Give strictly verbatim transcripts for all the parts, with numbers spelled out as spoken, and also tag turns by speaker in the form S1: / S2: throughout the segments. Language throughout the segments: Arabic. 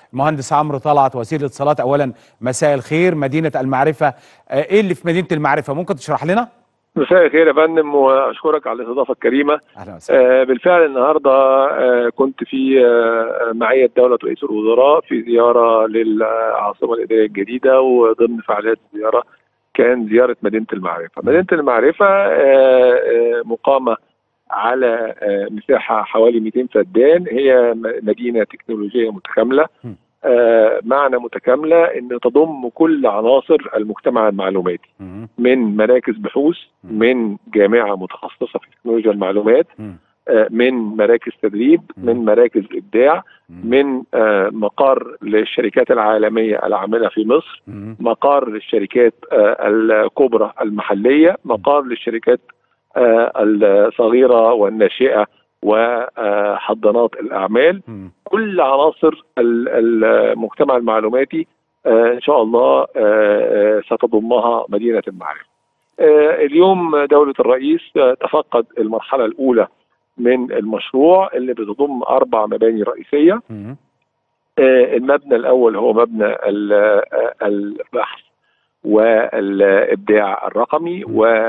S1: المهندس عمرو طلعت وزير الاتصالات. اولا مساء الخير. مدينه المعرفه، ايه اللي في مدينه المعرفه؟ ممكن تشرح لنا؟
S2: مساء الخير يا فندم، واشكرك على الاستضافه الكريمه.
S1: اهلا وسهلا.
S2: آه بالفعل النهارده آه كنت في آه معيه دوله رئيس الوزراء في زياره للعاصمه الاداريه الجديده، وضمن فعاليات الزياره كان زياره مدينه المعرفه. مدينه المعرفه آه آه مقامه على آه مساحه حوالي مئتين فدان. هي مدينه تكنولوجيه متكامله. آه معنى متكامله ان تضم كل عناصر المجتمع المعلوماتي، من مراكز بحوث، من جامعه متخصصه في تكنولوجيا المعلومات، آه من مراكز تدريب، من مراكز ابداع، من آه مقر للشركات العالميه العامله في مصر، مقر للشركات آه الكبرى المحليه، مقر للشركات آه الصغيره والناشئه وحضانات الاعمال. كل عناصر المجتمع المعلوماتي ان شاء الله ستضمها مدينه المعرفه. اليوم دوله الرئيس تفقد المرحله الاولى من المشروع اللي بتضم اربع مباني رئيسيه. المبنى الاول هو مبنى البحث والابداع الرقمي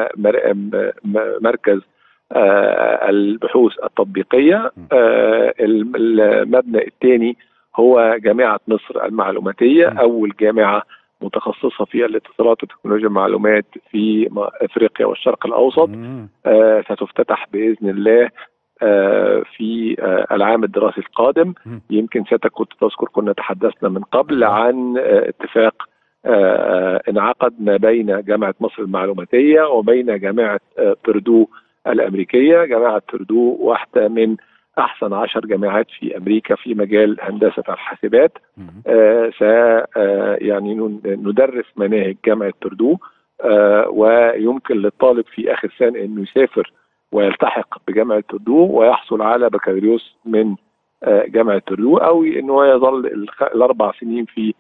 S2: ومركز آه البحوث التطبيقيه. آه المبنى الثاني هو جامعه مصر المعلوماتيه، اول جامعه متخصصه في الاتصالات وتكنولوجيا المعلومات في افريقيا والشرق الاوسط. آه ستفتتح باذن الله آه في آه العام الدراسي القادم. يمكن سيادتك كنت تذكر كنا تحدثنا من قبل عن آه اتفاق آه انعقد ما بين جامعه مصر المعلوماتيه وبين جامعه آه بردو الأمريكية. جامعة بردو واحدة من أحسن عشر جامعات في أمريكا في مجال هندسة الحاسبات. آه س آه يعني ندرس مناهج جامعة بردو، آه ويمكن للطالب في آخر سنة أنه يسافر ويلتحق بجامعة بردو ويحصل على بكالوريوس من آه جامعة بردو، أو أنه يظل الأربع سنين في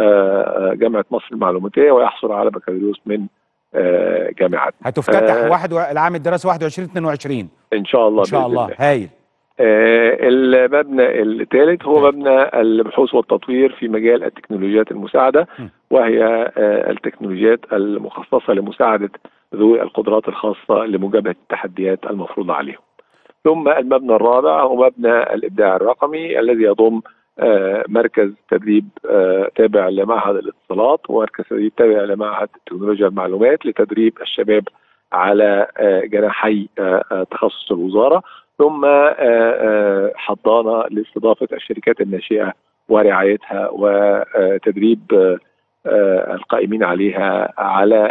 S2: آه جامعة مصر المعلوماتية ويحصل على بكالوريوس من آه جامعات.
S1: هتفتتح آه واحد و... العام الدراسي واحد وعشرين اثنين وعشرين
S2: ان شاء الله.
S1: ان شاء الله. هايل.
S2: آه المبنى الثالث هو مبنى البحوث والتطوير في مجال التكنولوجيات المساعده، وهي آه التكنولوجيات المخصصه لمساعده ذوي القدرات الخاصه لمجابهه التحديات المفروضه عليهم. ثم المبنى الرابع هو مبنى الابداع الرقمي الذي يضم آه مركز تدريب آه تابع لمعهد الاتصالات، ومركز تدريب تابع لمعهد تكنولوجيا المعلومات لتدريب الشباب على آه جناحي آه تخصص الوزاره. ثم آه آه حضانه لاستضافه الشركات الناشئه ورعايتها وتدريب آه آه القائمين عليها على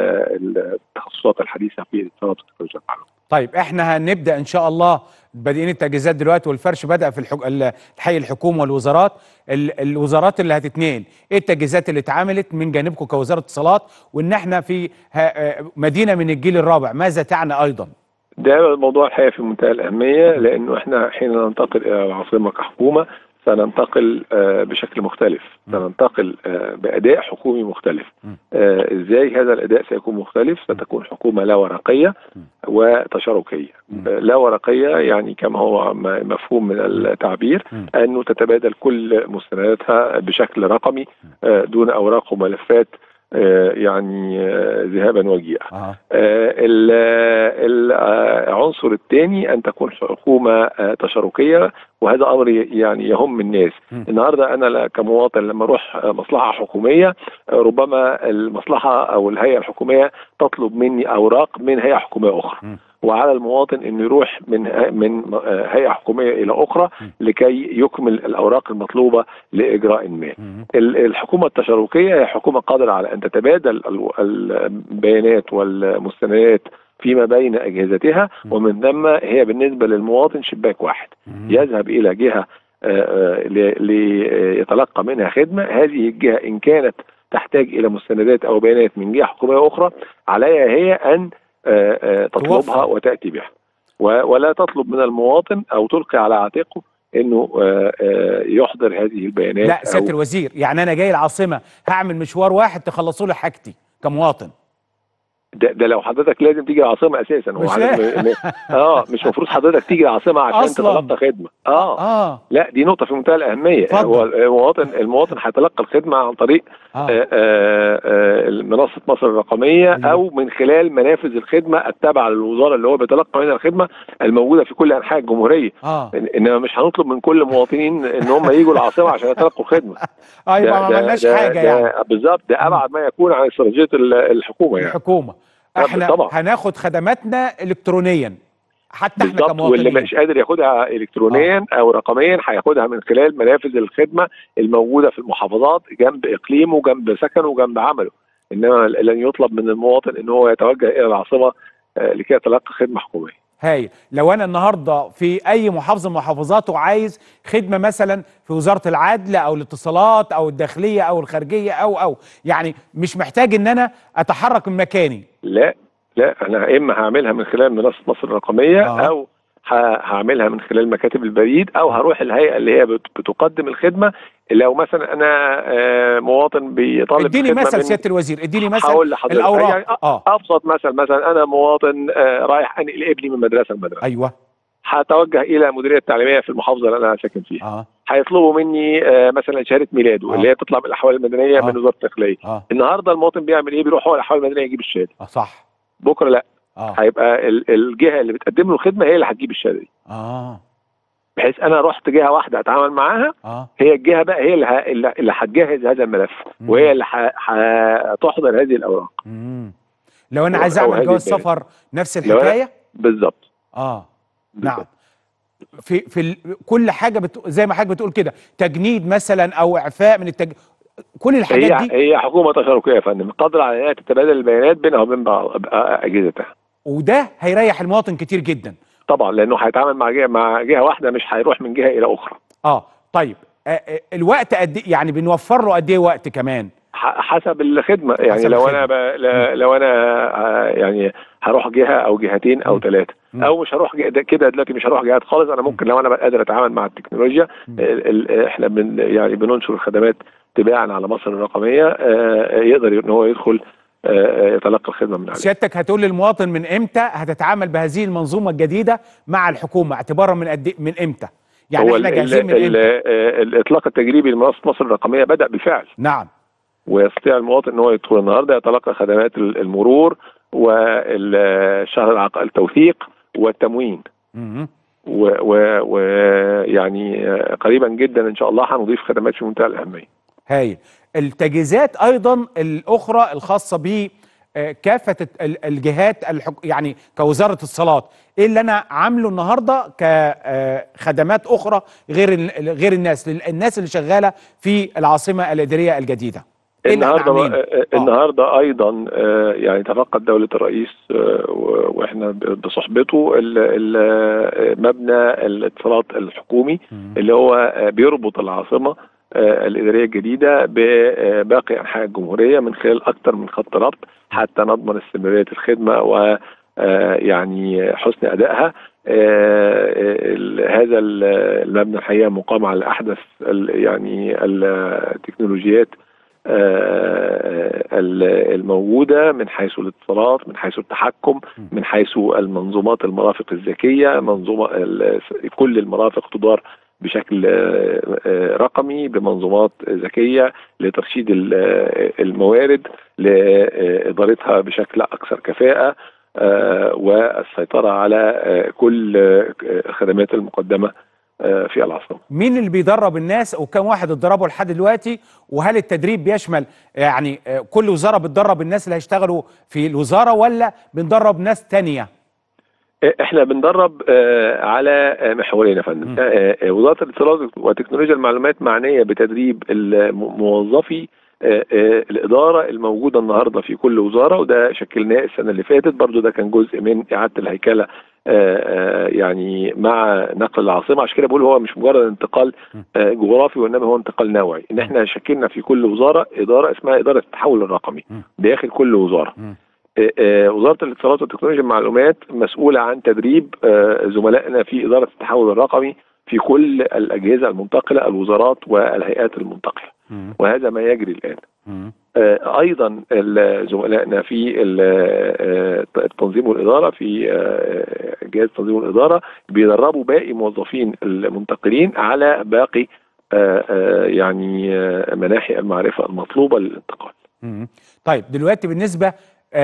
S2: التخصصات الحديثه في الاتصالات وتكنولوجيا المعلومات.
S1: طيب احنا هنبدا ان شاء الله بادئين التجهيزات دلوقتي، والفرش بدا في الحك... الحي الحكومه والوزارات. ال... الوزارات اللي هتتنقل، ايه التجهيزات اللي اتعملت من جانبكم كوزاره اتصالات؟ وان احنا في ه... مدينه من الجيل الرابع، ماذا تعني ايضا؟
S2: ده موضوع الحقيقه في منتهى الاهميه، لانه احنا حين ننتقل الى العاصمه كحكومه سننتقل آه بشكل مختلف، سننتقل آه بأداء حكومي مختلف. آه ازاي هذا الأداء سيكون مختلف؟ ستكون حكومة لا ورقية وتشاركية. آه لا ورقية يعني كما هو مفهوم من التعبير أنه تتبادل كل مستنداتها بشكل رقمي آه دون أوراق وملفات آه يعني آه ذهابا وجيئا. آه. العنصر الثاني أن تكون حكومة آه تشاركية، وهذا امر يعني يهم الناس. م. النهارده انا كمواطن لما اروح مصلحه حكوميه ربما المصلحه او الهيئه الحكوميه تطلب مني اوراق من هيئه حكوميه اخرى. م. وعلى المواطن انه يروح من من هيئه حكوميه الى اخرى لكي يكمل الاوراق المطلوبه لاجراء ما. الحكومه التشاركيه هي حكومه قادره على ان تتبادل البيانات والمستندات فيما بين اجهزتها، ومن ثم هي بالنسبه للمواطن شباك واحد يذهب الى جهه ليتلقى منها خدمه. هذه الجهه ان كانت تحتاج الى مستندات او بيانات من جهه حكوميه اخرى عليها هي ان تطلبها وتاتي بها، ولا تطلب من المواطن او تلقي على عاتقه انه يحضر هذه البيانات.
S1: لا سياده الوزير، يعني انا جاي العاصمه هعمل مشوار واحد تخلصوا لي حاجتي كمواطن.
S2: ده, ده لو حضرتك لازم تيجي العاصمه اساسا. هو
S1: مش
S2: حضرتك اه مش المفروض حضرتك تيجي العاصمه عشان
S1: أصلاً.
S2: تتلقى خدمه. اه
S1: اه
S2: لا، دي نقطه في منتهى الاهميه.
S1: اتفضل.
S2: هو المواطن المواطن هيتلقى الخدمه عن طريق
S1: اه
S2: آه آه آه منصه مصر الرقميه،
S1: أيوه.
S2: او من خلال منافذ الخدمه التابعه للوزاره اللي هو بيتلقى منها الخدمه، الموجوده في كل انحاء الجمهوريه.
S1: اه
S2: انما مش هنطلب من كل المواطنين ان هم يجوا العاصمه عشان يتلقوا خدمه.
S1: اه يبقى ما
S2: ده
S1: عملناش
S2: ده
S1: حاجه
S2: ده
S1: يعني.
S2: بالظبط، ده
S1: مم.
S2: ابعد ما يكون عن استراتيجيه ال- الحكومه يعني.
S1: الحكومه
S2: آه،
S1: احنا
S2: طبعا
S1: هناخد خدماتنا الكترونيا حتى احنا
S2: بالظبط. واللي
S1: كمواطنين.
S2: مش قادر ياخدها
S1: اه
S2: الكترونيا او رقميا هياخدها من خلال منافذ الخدمه الموجوده في المحافظات جنب اقليمه، جنب سكنه، وجنب عمله. انما لن يطلب من المواطن ان هو يتوجه الى العاصمه آه، لكي يتلقى خدمه حكوميه.
S1: هايل. لو انا النهارده في اي محافظه من محافظات وعايز خدمه مثلا في وزاره العدل او الاتصالات او الداخليه او الخارجيه او او يعني مش محتاج ان انا اتحرك من مكاني.
S2: لا لا، انا اما هعملها من خلال منصه مصر الرقميه،
S1: اه
S2: او ه- هعملها من خلال مكاتب البريد، او هروح الهيئه اللي هي بت- بتقدم الخدمه. لو مثلا انا آه، مواطن بيطالب
S1: اديني
S2: خدمه
S1: مثل
S2: من،
S1: سياده الوزير، اديني مثل
S2: هقول لحضرتك يعني
S1: الاوراق. اه
S2: ابسط مثل. مثلا انا مواطن آه، رايح انقل ابني من مدرسه لمدرسه،
S1: ايوه
S2: هتوجه الى المديريه التعليميه في المحافظه اللي انا ساكن فيها.
S1: اه
S2: هيطلبوا مني آه، مثلا شهاده ميلاده اللي
S1: اه
S2: هي تطلع بالاحوال المدنيه من
S1: اه
S2: وزاره الداخليه.
S1: اه
S2: النهارده المواطن بيعمل ايه؟ بيروح هو الاحوال المدنيه يجيب الشهاده.
S1: اه صح.
S2: بكره لا،
S1: اه
S2: هيبقى ال- الجهه اللي بتقدم له الخدمه هي اللي هتجيب الشهاده دي،
S1: اه
S2: بحيث انا رحت جهه واحده اتعامل معاها.
S1: اه
S2: هي الجهه بقى هي اللي ه- اللي اللي هتجهز هذا الملف، وهي اللي ه- هتحضر هذه الاوراق
S1: امم لو انا
S2: او
S1: عايز
S2: أو
S1: اعمل
S2: هذه
S1: جواز
S2: البيانات.
S1: سفر نفس
S2: لو انا
S1: الحكايه.
S2: بالظبط
S1: اه نعم.
S2: بالظبط.
S1: في في ال... كل حاجه بت... زي ما حضرتك بتقول كده، تجنيد مثلا او اعفاء من التج... كل الحاجات
S2: هي
S1: دي.
S2: هي حكومه تشاركيه يا فندم، قادره على انها تتبادل البيانات بينها وبين بعض اجهزتها.
S1: وده هيريح المواطن كتير جدا.
S2: طبعا، لانه هيتعامل مع جهه مع جهه واحده، مش هيروح من جهه الى اخرى.
S1: اه طيب. آه آه الوقت قد ايه يعني بنوفر له قد ايه وقت كمان؟
S2: ح- حسب الخدمه يعني.
S1: حسب
S2: لو انا
S1: الخدمه.
S2: ب... ل- لو انا آه، يعني هروح جهه او جهتين او
S1: مم.
S2: ثلاثه،
S1: مم.
S2: او مش هروح جه- ده كده دلوقتي مش هروح جهات خالص. انا ممكن لو انا بقى قادر اتعامل مع التكنولوجيا،
S1: مم.
S2: ال... ال... احنا بن... يعني بننشر الخدمات تباعا على مصر الرقميه. آه، يقدر ان هو يدخل آه، يتلقى الخدمه من عليها.
S1: سيادتك هتقول للمواطن من امتى هتتعامل بهذه المنظومه الجديده مع الحكومه اعتبارا من قد من امتى؟ يعني
S2: هو
S1: احنا
S2: ال...
S1: جاهزين من
S2: ال...
S1: امتى؟
S2: ال... الاطلاق التجريبي لمنصه مصر الرقميه بدا بالفعل،
S1: نعم.
S2: ويستطيع المواطن ان هو يدخل النهارده يتلقى خدمات المرور والشهر العقاري، التوثيق والتموين.
S1: مم.
S2: ويعني قريبا جدا ان شاء الله هنضيف خدمات في منتهى الاهميه.
S1: هايل. التجهيزات ايضا الاخرى الخاصه ب آه، كافه ال- الجهات الحك... يعني كوزاره اتصالات، ايه اللي انا عامله النهارده كخدمات اخرى غير ال- غير الناس الناس اللي شغاله في العاصمه الاداريه الجديده؟ ايه اللي احنا
S2: النهارده
S1: عاملينه؟
S2: آه، النهارده ايضا آه، يعني تفقد دوله الرئيس آه، و- واحنا بصحبته ال- ال- آه، مبنى الاتصالات الحكومي
S1: مم.
S2: اللي هو آه، بيربط العاصمه آه، الاداريه الجديده بباقي انحاء الجمهوريه من خلال اكثر من خط ربط، حتى نضمن استمراريه الخدمه و آه، يعني حسن ادائها. آه، ال- هذا ال- المبنى الحقيقه مقام على احدث ال- يعني التكنولوجيات آه، ال- الموجودة من حيث الاتصالات، من حيث التحكم، من حيث المنظومات المرافق الذكية. منظومة ال- كل المرافق تدار بشكل آه، آه، رقمي بمنظومات ذكية لترشيد ال- آه، الموارد، لإدارتها بشكل أكثر كفاءة، آه، والسيطرة على آه، كل آه، الخدمات المقدمة آه، في العاصمة.
S1: مين اللي بيدرب الناس وكم واحد اتدربوا لحد دلوقتي؟ وهل التدريب بيشمل يعني آه، كل وزاره بتدرب الناس اللي هيشتغلوا في الوزاره ولا بندرب ناس تانية؟
S2: احنا بندرب آه، على آه، محورين يا فندم.
S1: مم.
S2: آه، آه، وزاره الاتصالات وتكنولوجيا المعلومات معنيه بتدريب الم- موظفي آه، آه، الاداره الموجوده النهارده في كل وزاره، وده شكلناه السنه اللي فاتت. برضو ده كان جزء من اعاده الهيكله آه، آه، يعني مع نقل العاصمه. عشان كده بقول هو مش مجرد انتقال آه، جغرافي، وانما هو انتقال نوعي. ان احنا شكلنا في كل وزاره اداره اسمها اداره التحول الرقمي
S1: مم.
S2: داخل كل وزاره.
S1: مم.
S2: آه، آه، وزارة الاتصالات وتكنولوجيا المعلومات مسؤولة عن تدريب آه، زملائنا في إدارة التحول الرقمي في كل الأجهزة المنتقلة، الوزارات والهيئات المنتقلة،
S1: مم.
S2: وهذا ما يجري الآن.
S1: مم.
S2: ايضا زملائنا في التنظيم والاداره، في جهاز التنظيم والاداره بيدربوا باقي موظفين المنتقلين على باقي يعني مناحي المعرفه المطلوبه للانتقال.
S1: طيب دلوقتي بالنسبه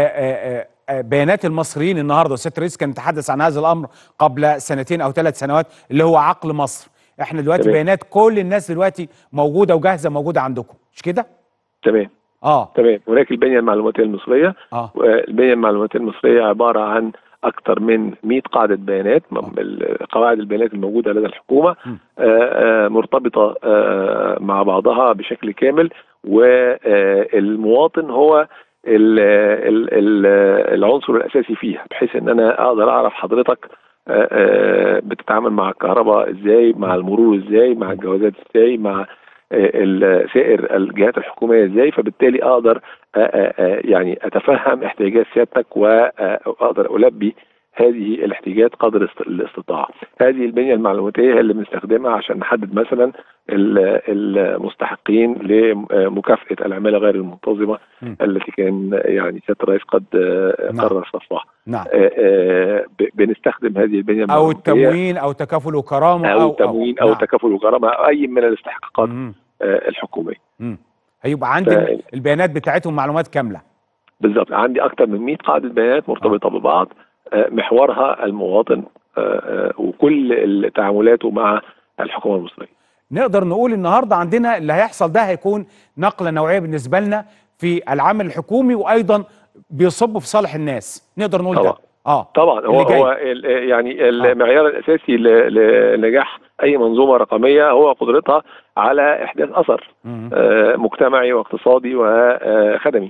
S1: بيانات المصريين النهارده، السيد الرئيس كان يتحدث عن هذا الامر قبل سنتين او ثلاث سنوات، اللي هو عقل مصر. احنا دلوقتي تمام. بيانات كل الناس دلوقتي موجوده وجاهزه، موجوده عندكم، مش كده؟
S2: تمام.
S1: اه
S2: تمام. هناك البنيه المعلوماتيه المصريه.
S1: اه
S2: البنيه المعلوماتيه المصريه عباره عن اكثر من مئة قاعده بيانات. آه. قواعد البيانات الموجوده لدى الحكومه آه مرتبطه آه مع بعضها بشكل كامل، والمواطن هو ال ال ال العنصر الاساسي فيها، بحيث ان انا اقدر اعرف حضرتك آآ آآ بتتعامل مع الكهرباء ازاي، مع المرور ازاي، مع الجوازات ازاي، مع سائر الجهات الحكوميه ازاي، فبالتالي اقدر آآ آآ يعني اتفهم احتياجات سيادتك واقدر البي هذه الاحتياجات قدر الاستطاعه. هذه البنيه المعلوماتيه هي اللي بنستخدمها عشان نحدد مثلا المستحقين لمكافاه العماله غير المنتظمه م. التي كان يعني سياده الرئيس قد نعم. قرر صفها.
S1: نعم.
S2: بنستخدم هذه البنيه
S1: المعلوماتيه او التموين او تكافل وكرامه
S2: او, أو تموين او, أو نعم. تكافل وكرامه او اي من الاستحقاقات م. الحكوميه.
S1: امم هيبقى عندي ف... البيانات بتاعتهم معلومات كامله.
S2: بالظبط. عندي اكثر من مئة قاعده بيانات مرتبطه آه. ببعض، محورها المواطن وكل تعاملاته مع الحكومه المصريه.
S1: نقدر نقول النهارده عندنا اللي هيحصل ده هيكون نقله نوعيه بالنسبه لنا في العمل الحكومي، وايضا بيصب في صالح الناس، نقدر نقول
S2: طبعا.
S1: ده. اه
S2: طبعا هو هو يعني المعيار آه. الاساسي لنجاح اي منظومه رقميه هو قدرتها على احداث اثر آه مجتمعي واقتصادي وخدمي.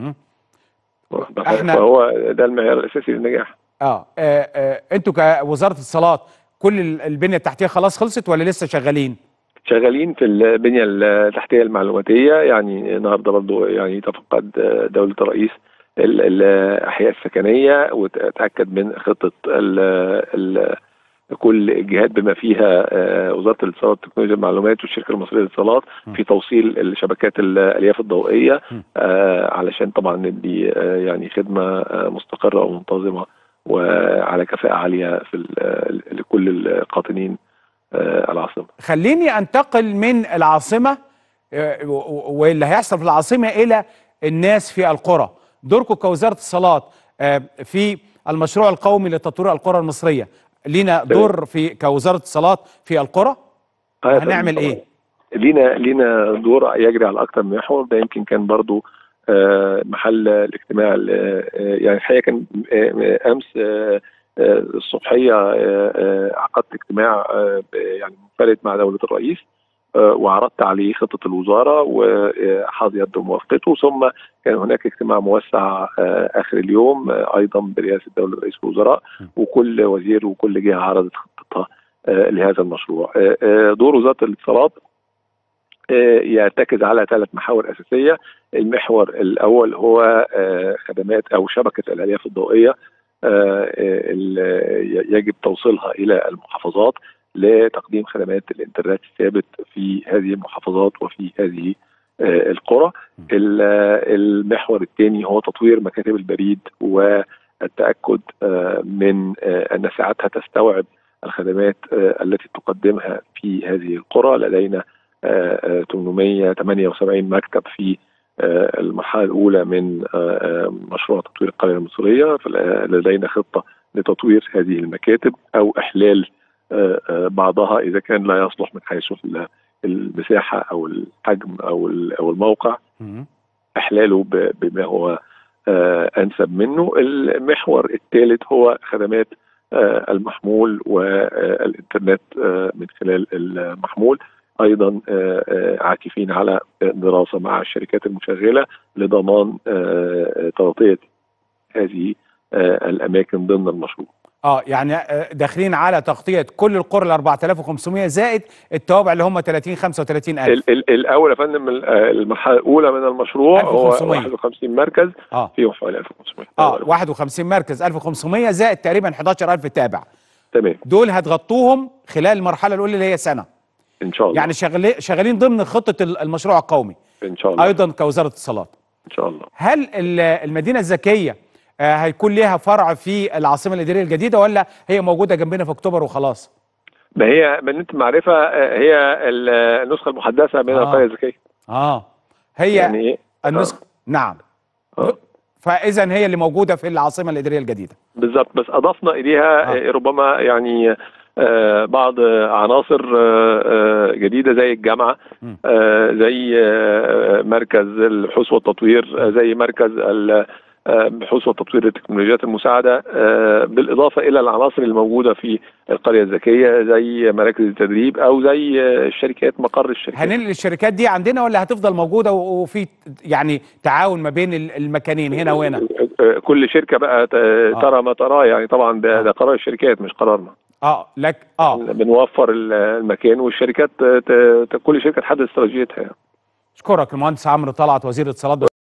S2: احنا فهو ده المعيار الاساسي للنجاح.
S1: آه. آه, اه انتوا كوزاره الاتصالات كل البنيه التحتيه خلاص خلصت ولا لسه شغالين؟
S2: شغالين في البنيه التحتيه المعلوماتيه. يعني النهارده برضه يعني تفقد دوله الرئيس الاحياء السكنيه وتاكد من خطه ال ال كل الجهات بما فيها وزاره الاتصالات وتكنولوجيا المعلومات والشركه المصريه للاتصالات في توصيل الشبكات الالياف الضوئيه علشان طبعا ندي يعني خدمه مستقره ومنتظمه وعلى كفاءه عاليه في لكل القاطنين العاصمه.
S1: خليني انتقل من العاصمه واللي هيحصل في العاصمه الى الناس في القرى. دوركم كوزاره اتصالات في المشروع القومي لتطوير القرى المصريه، لينا دور في كوزاره اتصالات في القرى؟ هنعمل ايه؟
S2: لينا لينا دور يجري على اكثر من محور. ده يمكن كان برضو محل الاجتماع يعني الحقيقه كان امس الصبحيه عقدت اجتماع يعني منفرد مع دوله الرئيس وعرضت عليه خطه الوزاره وحظي بموافقته، ثم كان هناك اجتماع موسع اخر اليوم ايضا برئاسه دوله رئيس الوزراء، وكل وزير وكل جهه عرضت خطتها لهذا المشروع. دور وزاره الاتصالات يرتكز على ثلاث محاور اساسيه. المحور الاول هو خدمات او شبكه الالياف الضوئيه يجب توصيلها الى المحافظات لتقديم خدمات الانترنت الثابت في هذه المحافظات وفي هذه القرى. المحور الثاني هو تطوير مكاتب البريد والتاكد من ان ساعتها تستوعب الخدمات التي تقدمها في هذه القرى. لدينا ثمانمئة وثمانية وسبعين مكتب في المرحله الاولى من مشروع تطوير القريه المصريه، فلدينا خطه لتطوير هذه المكاتب او احلال بعضها اذا كان لا يصلح من حيث المساحه او الحجم او او الموقع، احلاله بما هو انسب منه. المحور الثالث هو خدمات المحمول والانترنت من خلال المحمول، ايضا عاكفين على دراسه مع الشركات المشغله لضمان تغطيه هذه الاماكن ضمن المشروع.
S1: اه يعني داخلين على تغطيه كل القرى ال أربعة آلاف وخمسمئة زائد التوابع اللي هم ثلاثين خمسة وثلاثين ألف.
S2: الاول يا فندم المرحله الاولى من المشروع هو واحد وخمسين مركز
S1: اه
S2: فيهم حوالي ألف وخمسمئة.
S1: اه واحد وخمسين مركز ألف وخمسمئة زائد تقريبا أحد عشر ألف تابع.
S2: تمام.
S1: دول هتغطوهم خلال المرحله الاولى اللي هي سنه
S2: ان شاء الله.
S1: يعني شغالين شغالين ضمن خطه المشروع القومي
S2: ان شاء الله
S1: ايضا كوزاره اتصالات.
S2: ان شاء الله.
S1: هل ال- المدينه الذكيه آه، هيكون ليها فرع في العاصمه الاداريه الجديده، ولا هي موجوده جنبنا في اكتوبر وخلاص؟
S2: ما هي مدينه المعرفه آه، هي ال- النسخه المحدثه من
S1: آه.
S2: القريه الذكيه.
S1: اه هي
S2: يعني ايه؟
S1: النسخه نعم.
S2: آه.
S1: فاذا هي اللي موجوده في العاصمه الاداريه الجديده.
S2: بالظبط، بس اضفنا اليها
S1: آه.
S2: آه. ربما يعني آه بعض عناصر آه آه جديده زي الجامعه، آه زي آه مركز البحوث والتطوير، آه زي مركز البحوث والتطوير التكنولوجيات المساعده، آه بالاضافه الى العناصر الموجوده في القريه الذكيه زي مراكز التدريب او زي آه الشركات، مقر الشركات.
S1: هننقل الشركات دي عندنا ولا هتفضل موجوده و- وفي يعني تعاون ما بين ال- المكانين هنا وهنا؟
S2: كل شركه بقى ت-
S1: آه.
S2: ترى ما تراه، يعني طبعا ده,
S1: آه.
S2: ده قرار الشركات مش قرارنا.
S1: اه لك اه
S2: بنوفر ال- المكان، والشركات ت- ت- كل شركه تحدد استراتيجيتها يعني.
S1: اشكرك المهندس عمرو طلعت وزير الاتصالات.